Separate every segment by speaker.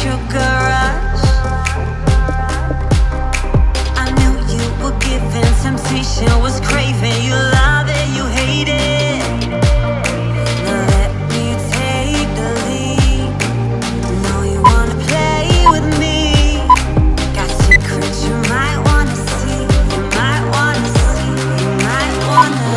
Speaker 1: sugar rush. I knew you were giving, temptation was craving. You love it, you hate it. Now let me take the lead. Know you wanna play with me. Got secrets you might wanna see. You might wanna see. You might wanna.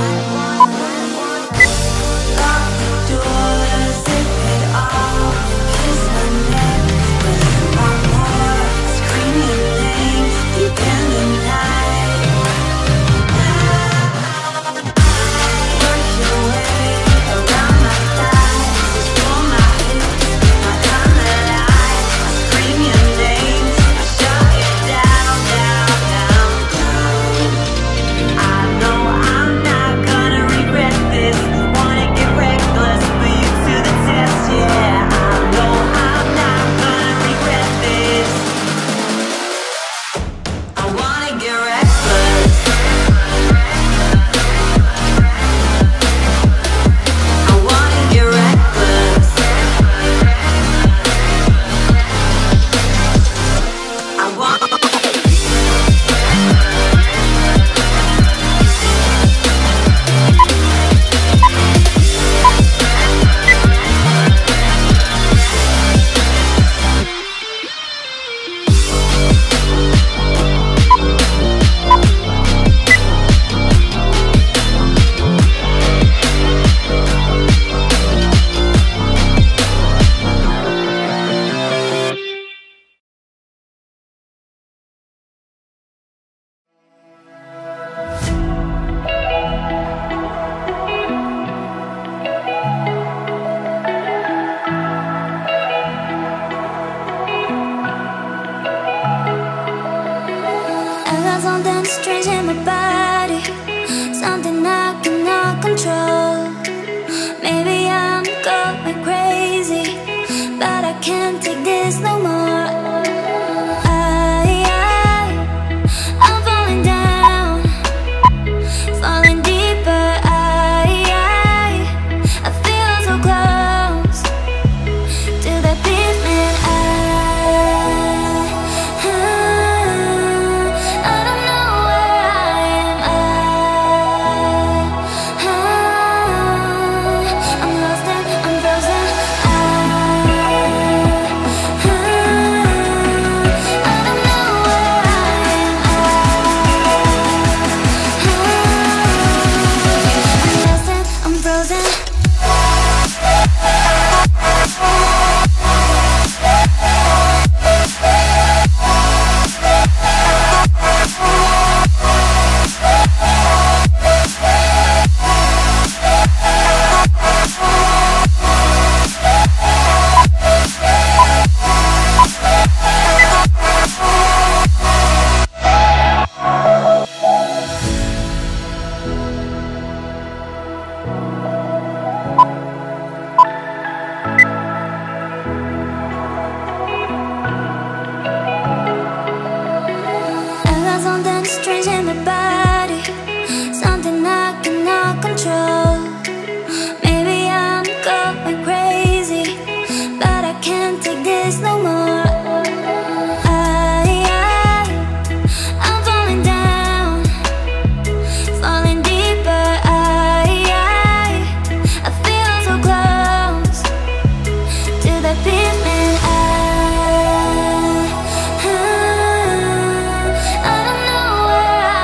Speaker 1: Lock the doors, zip it off. Kiss my neck, whisper my more. Scream your name deep in the night. Work your way around my thighs. Pull my hips, my color light. I scream your name, I shut it down, down, down, down. I know I'm not gonna regret this. Wanna get reckless, put you to the test, yeah. I know I'm not gonna regret this. I wanna get reckless. I wanna get reckless. I want.
Speaker 2: I got something strange in my body, something I cannot control. Maybe I'm going crazy, but I can't take this no more. I'm falling down, falling deeper. I feel so close to the pavement. I don't know where I am. I'm lost and I'm frozen. I don't know where I am. I'm lost and I'm frozen. I got something strange in my body, something I cannot control. Maybe I'm going crazy, but I can't take this no more. I'm falling down, falling deeper. I feel so close to the pavement. I don't know where I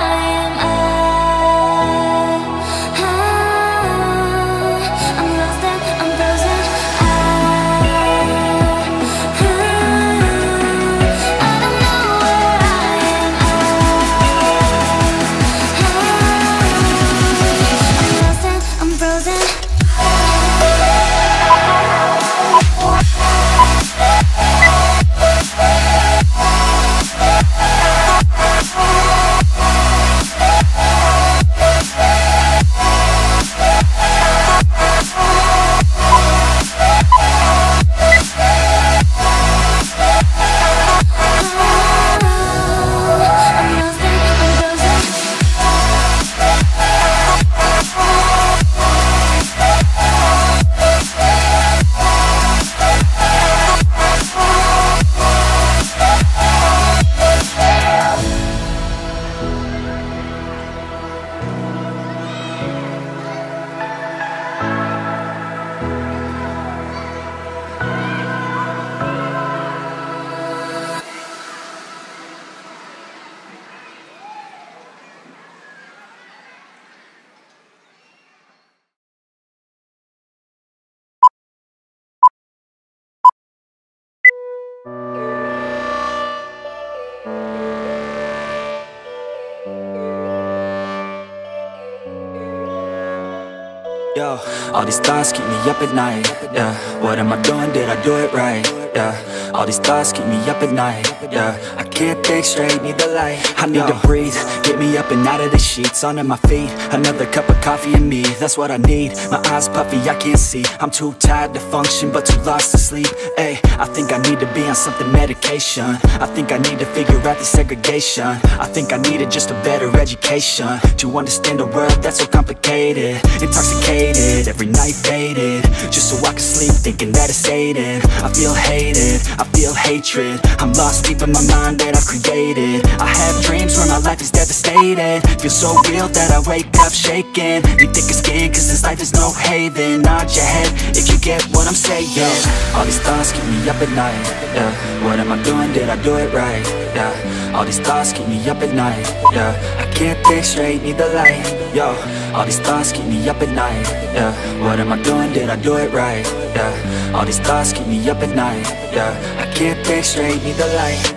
Speaker 3: Yo, all these thoughts keep me up at night. Yeah, what am I doing? Did I do it right? Yeah, all these thoughts keep me up at night. Yeah, I can't think straight, need the light. I need to breathe, get me up and out of the sheets, onto my feet. Another cup of coffee and me, that's what I need. My eyes puffy, I can't see. I'm too tired to function, but too lost to sleep. Ay, I think I need to be on something medication. I think I need to figure out the segregation. I think I needed just a better education to understand a world that's so complicated. Intoxicated, every night faded, just so I can sleep thinking that it's Satan. I feel hated, I feel hatred. I'm lost deep in my mind that I've created. I have dreams where my life is devastated. Feel so real that I wake up shaking. Need thicker skin cause this life is no haven. Nod your head if you get what I'm saying. All these thoughts keep me up at night. Yeah, what am I doing? Did I do it right? Yeah, all these thoughts keep me up at night. Yeah, I can't think straight, need the light. Yo, all these thoughts keep me up at night. Yeah, what am I doing? Did I do it right? Yeah, all these thoughts keep me up at night. Yeah, I can't think straight, need the light.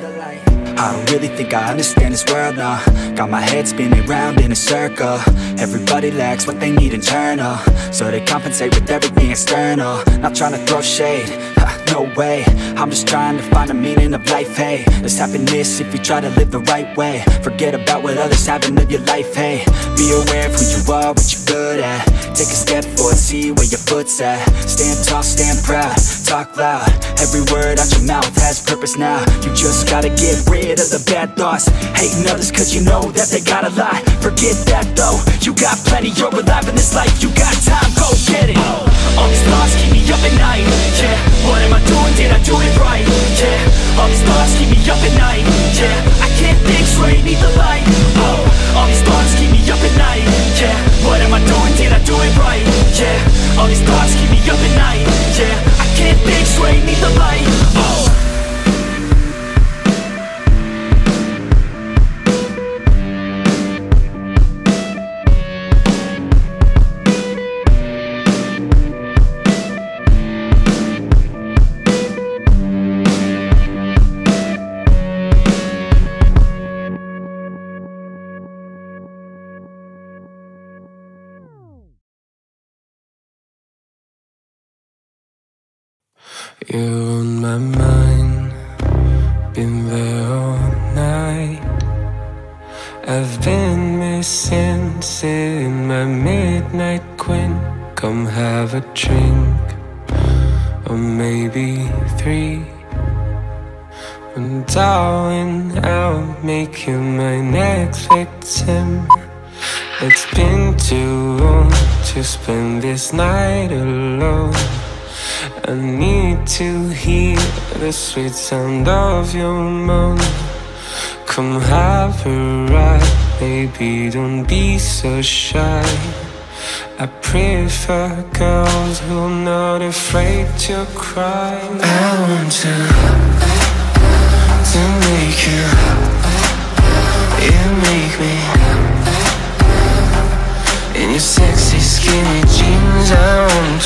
Speaker 3: I don't really think I understand this world now. Got my head spinning round in a circle. Everybody lacks what they need internal, so they compensate with everything external. Not trying to throw shade, no way. I'm just trying to find the meaning of life, hey. There's happiness if you try to live the right way. Forget about what others have and live your life, hey. Be aware of who you are, what you're good at. Take a step forward, see where your foot's at. Stand tall, stand proud, talk loud. Every word out your mouth has purpose now. You just gotta get rid of the bad thoughts. Hating others cause you know that they got a lot. Forget that though, you got plenty, you're alive in this life. You got time, go get it. All these thoughts keep me up at night. Yeah, what am I doing? Did I do it right? Yeah, all these thoughts keep me up at night. Yeah, I can't think straight, need the light. Oh, all these thoughts keep me up at night. Yeah, what am I doing? Did I do it right? Yeah, all these thoughts keep me up at night. Yeah, I can't think straight, need the light. Oh.
Speaker 4: You're on my mind, been there all night. I've been missing, sitting my midnight queen. Come have a drink, or maybe 3. And darling, I'll make you my next victim. It's been too long to spend this night alone. I need to hear the sweet sound of your moan. Come have a ride, baby, don't be so shy. I prefer girls who are not afraid to cry. I want to make you make me. In your sexy skinny jeans, I want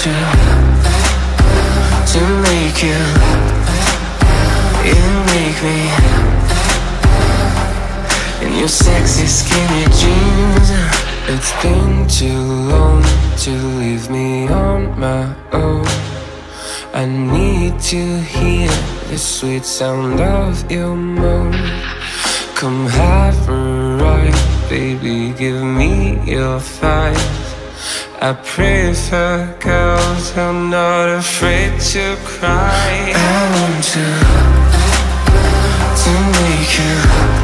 Speaker 4: to make you make me. In your sexy skinny jeans. It's been too long to leave me on my own. I need to hear the sweet sound of your moan. Come have a ride, baby, give me your thighs. I prefer girls who are not afraid to cry. I want to make you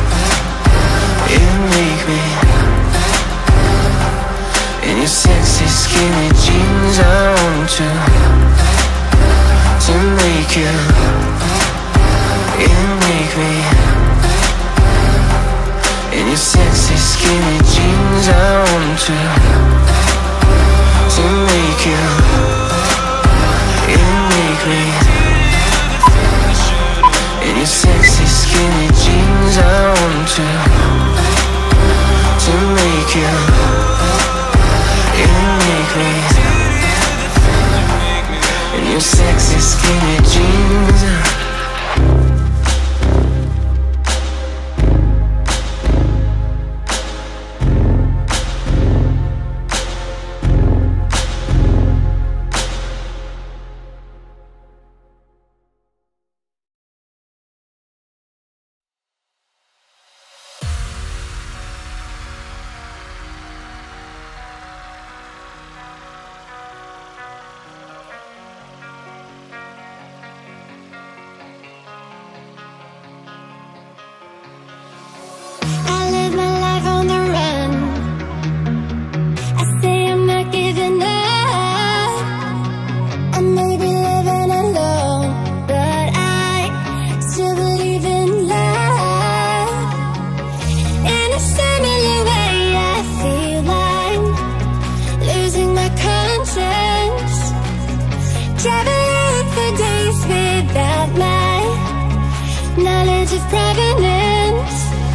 Speaker 4: make me. In your sexy skinny jeans, I want to make you make me. In your sexy skinny jeans, I want to make you make me. In your sexy skinny jeans, I want to make you make me. In your sexy skinny jeans.
Speaker 2: pregnant.